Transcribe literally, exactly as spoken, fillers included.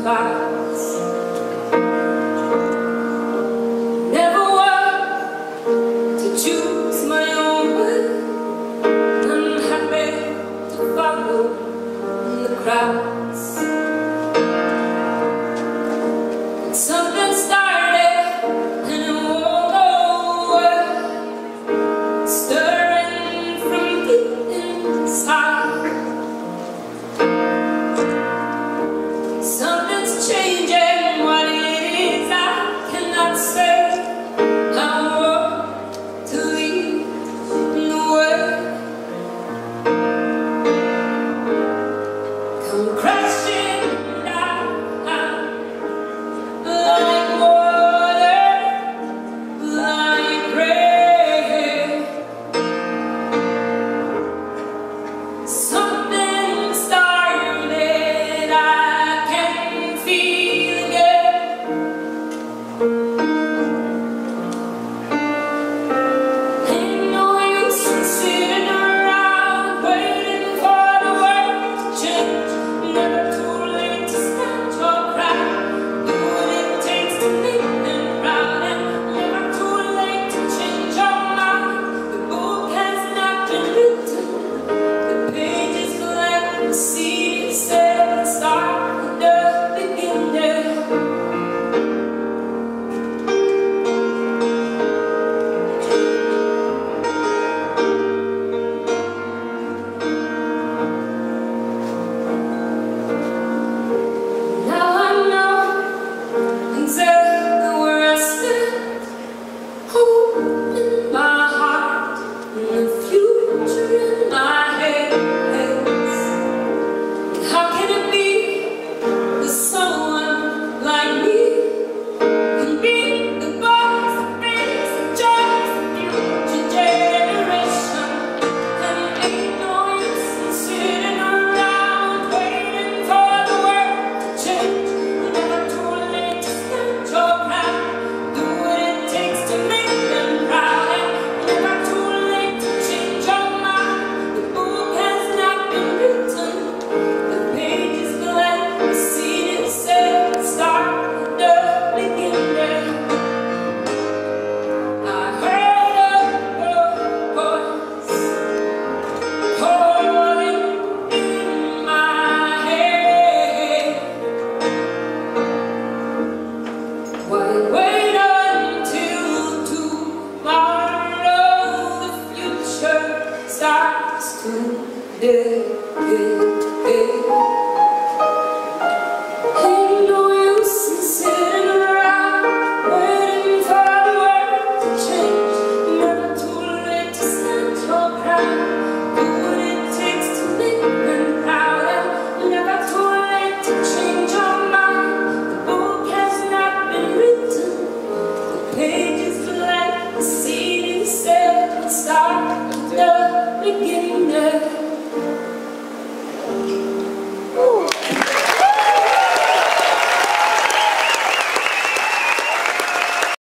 clouds. Never want to choose my own way. I'm happy to follow in the crowds. Something started and it won't go away, stirring from deep inside. Something's changing, what it is I cannot say. I want to lead the way. Come crashing down like water, like rain. Something started, I can feel again. Ain't no use in sitting around waiting for the world to change. Never too late to stand your ground. Do what it takes to make them proud, and never too late to change your mind. The book has not been written, the pages blank. The seed is set, start the beginning. Now I know exactly where I stand, holding my heart and the future in my hands. How can it be that someone like me can be the voice that brings the joy to future generation? And it ain't no use in sitting around waiting for the world to change. Never too late to stand your ground. Do what it takes to make them proud, and never too late to change your mind. The book has not been written, the page is blank. The seed is set, start the beginning. I heard a voice calling in my head. Why wait until tomorrow? The future starts today. Ain't no use in sitting around waiting for the world to change. Never too late to stand your ground. Do what it takes to make